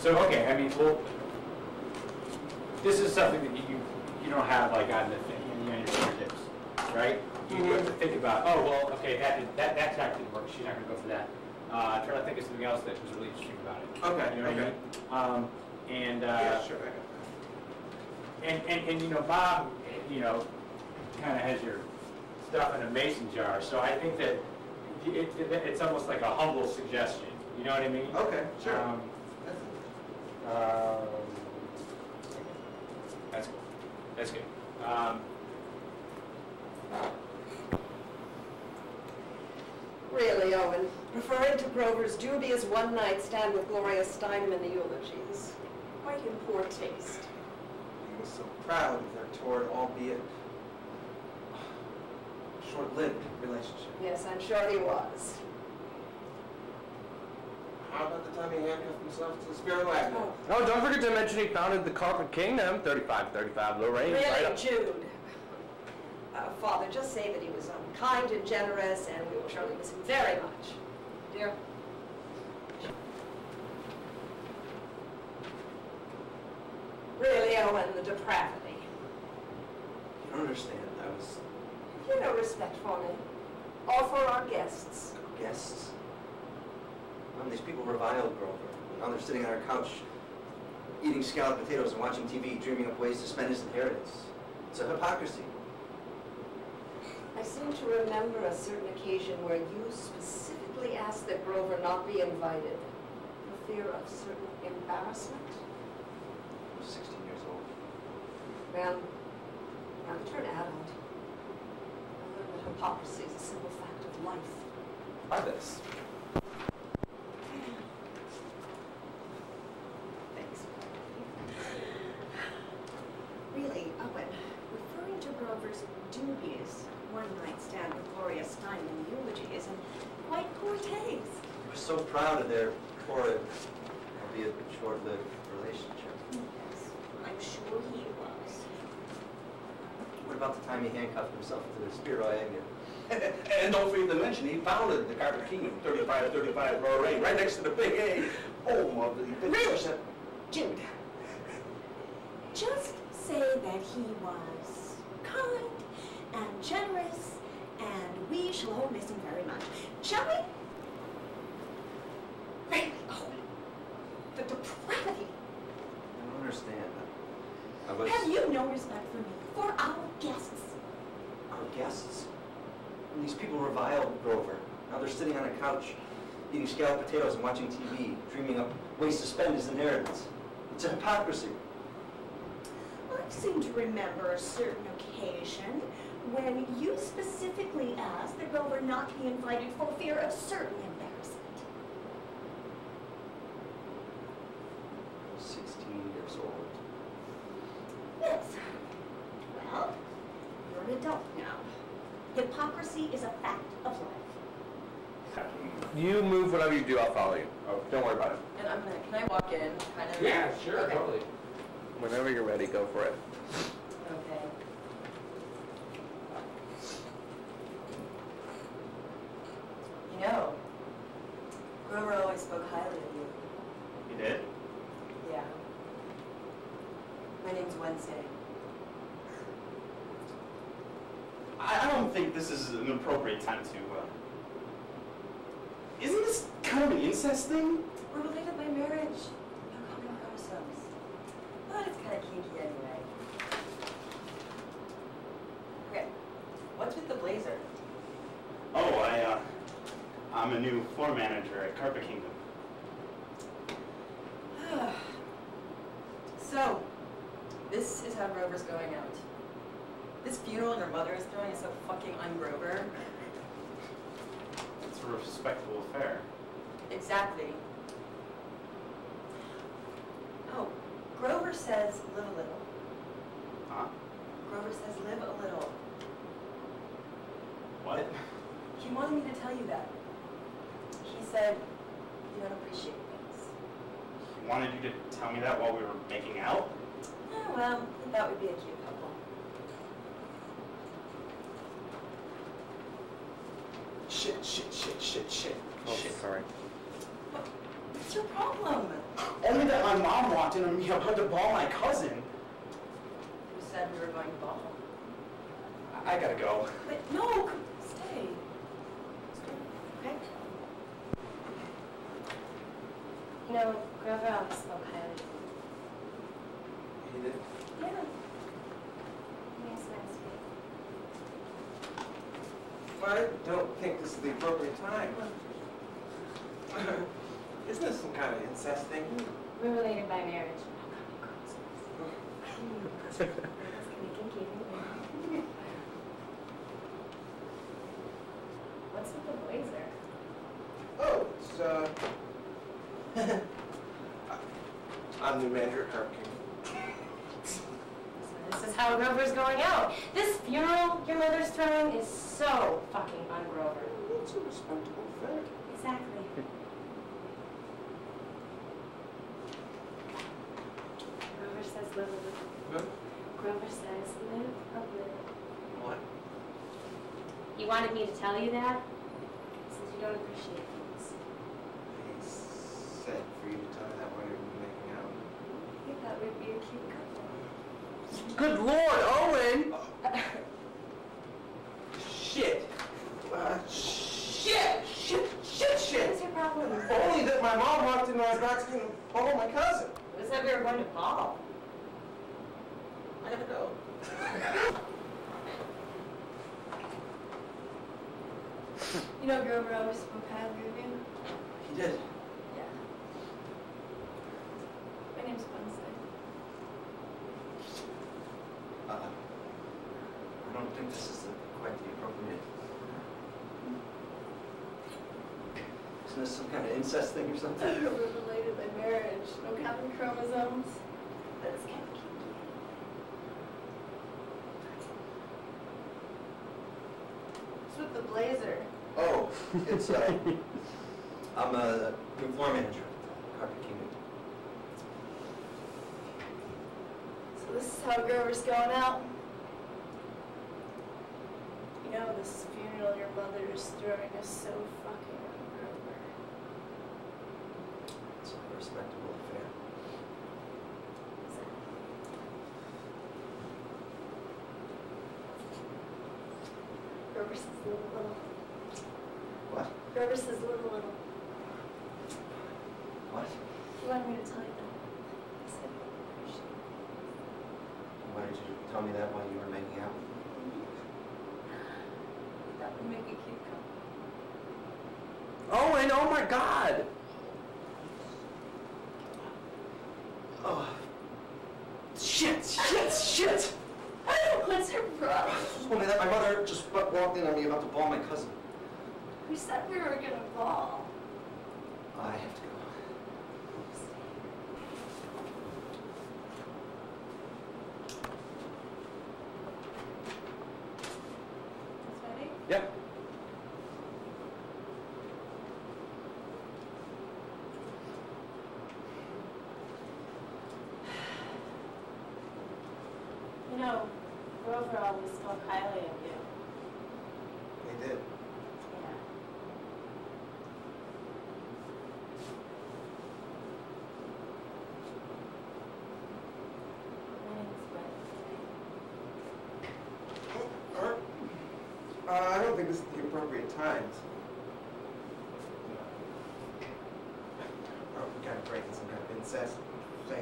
So okay, I mean, well, this is something that you don't have like on your fingertips, right? You have to think about. Oh well, okay, that tack didn't work. She's not going to go for that. Try to think of something else that was really interesting about it. Okay. You know what I mean? Yeah, sure. And you know, Bob, you know, kind of has your stuff in a mason jar. So I think that it's almost like a humble suggestion. You know what I mean? Okay, sure. That's cool. That's good. Really, Owen, referring to Grover's dubious one-night stand with Gloria Steinem in the eulogies. Quite in poor taste. He was so proud of their torrid, albeit short-lived relationship. Yes, I'm sure he was. How about the time he handcuffed himself to the Spiro Avenue? Oh, don't forget to mention he founded the Carpet Kingdom, 3535 Lorraine. Really, right up. Jude? Father, just say that he was kind and generous, and we will surely miss him very much. Dear? Really, Owen, the depravity. You don't understand. I was... Have you no respect for me? Or for our guests? Guests? These people reviled Grover. Now they're sitting on our couch, eating scalloped potatoes and watching TV, dreaming up ways to spend his inheritance. It's a hypocrisy. I seem to remember a certain occasion where you specifically asked that Grover not be invited for fear of certain embarrassment. I was 16 years old. Well, now to turn adult, I learned that hypocrisy is a simple fact of life. Try this. Thanks. Really, Owen, referring to Grover's dubious one-night stand with Gloria Steinem in the eulogy is in quite poor taste. They were so proud of their torrid, albeit short-lived relationship. Yes, I'm sure he was. What about the time he handcuffed himself to the Spiro Avenue? And don't forget to mention, he founded the Carpet Kingdom, 3535 Lorraine, right next to the big A, home of the... Really? Jude, just say that he was kind and generous, and we shall all miss him very much. Shall we? Really? Oh, the depravity. I don't understand. I was... Have you no respect for me, for our guests? Our guests? And these people reviled Grover. Now they're sitting on a couch, eating scalloped potatoes and watching TV, dreaming up ways to spend his inheritance. It's a hypocrisy. I seem to remember a certain occasion when you specifically asked that Grover not be invited for fear of certain embarrassment. 16 years old. Yes. Well, you're an adult now. Hypocrisy is a fact of life. You move whatever you do, I'll follow you. Oh, don't worry about it. And I'm gonna, can I walk in, kind of? Yeah, sure, okay. totally. Whenever you're ready, go for it. Okay. You know, Grover always spoke highly of you. He did? Yeah. My name's Wednesday. I don't think this is an appropriate time to, Isn't this kind of an incest thing? We're related by marriage. No common chromosomes. But it's kind of kinky anyway. Okay. What's with the blazer? Oh, I'm a new floor manager at Carpet Kingdom. So, this is how Grover's going out. This funeral your mother is throwing is so fucking un-Grover. It's a respectable affair. Exactly. Oh, Grover says live a little. Huh? Grover says live a little. What? He wanted me to tell you that. He said you don't appreciate things. He wanted you to tell me that while we were making out? Yeah, well, he thought we'd be a cute couple. Shit. Oh, sorry. What's your problem? Only And that my mom walked in on me about to ball my cousin. You said we were going to ball. I gotta go. But no, stay. Okay? You know, Grover always spoke highly of you. He did? Yeah. Yes, nice I don't think this is the appropriate time. Isn't this some kind of incest thing? We're related by marriage. What's with the blazer? Oh, it's, I'm new manager at Carpet King. This is how Grover's going out. This funeral your mother's throwing is so fucking un-Grover. It's a respectable affair. Exactly. Grover says live a little. Huh? Grover says live a little. What? You wanted me to tell you that? Since you don't appreciate things. He said for you to tell me that while you were making out. He thought we'd be a cute couple. Good Lord, Owen! Shit! Shit! What's your problem? Only that my mom walked in and I was not going to ball my cousin. We said we were going to ball. I gotta go. You know, Grover always spoke highly of you. He did. Yeah. My name's Wednesday. I don't think this is quite the appropriate. Isn't this some kind of incest thing or something? We're related by marriage. No common chromosomes. That's kind of cute. What's with the blazer? Oh, it's, I'm a new floor manager at Carpet Kingdom. So this is how Grover's going out. You know, this funeral your mother is throwing is so fucking Grover. It's a respectable affair. Grover says little. What? Grover says little. What? You wanted me to tell you that. I said, Why did you tell me that while you were making out? that would make a cute couple. Owen, oh my God! Oh. Shit! What's your problem? Told me that my mother just walked in on me about to ball my cousin. We said we were gonna ball. I have to go. Ready? Yep. You know, Grover always spoke highly of you. He did. Yeah. My name's Wednesday. I don't think this is the appropriate time. Oh, we gotta break in some kind of incest thing.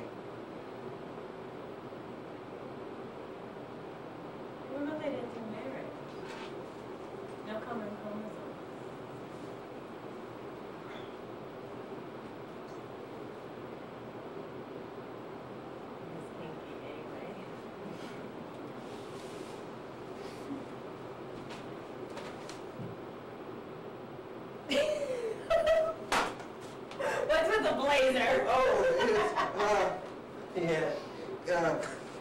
We're related through marriage. No common chromosome. He's pinky anyway. What's with the blazer? Oh, it's, yeah.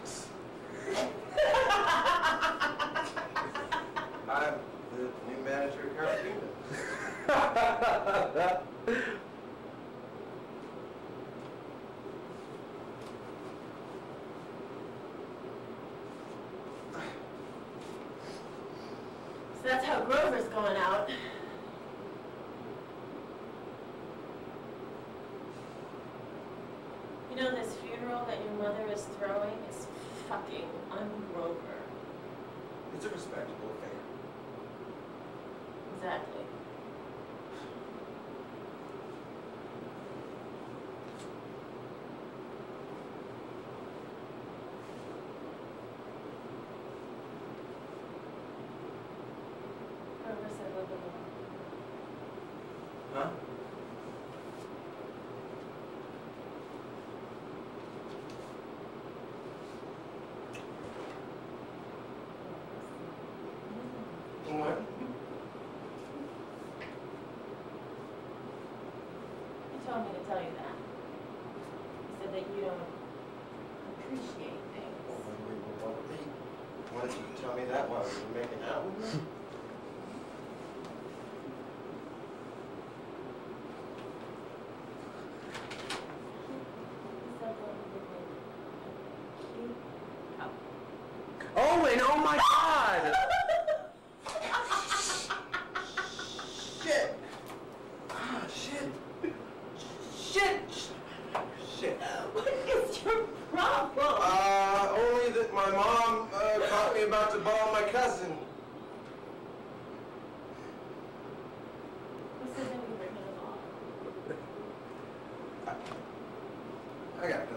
I'm the new manager at Carpet Kingdom. So that's how Grover's going out. You know, this funeral that your mother is throwing is fucking un-Grover. It's a respectable affair. Exactly. Grover said live alone. Huh? What? He told me to tell you that. He said that you don't appreciate things. Why did you tell me that while we were making out? He said that we would make a cute couple. Owen, oh my God! Shit! Ah, shit! Shit! Shit! What is your problem? Only that my mom caught me about to ball my cousin. This isn't even breaking the law. I gotta go.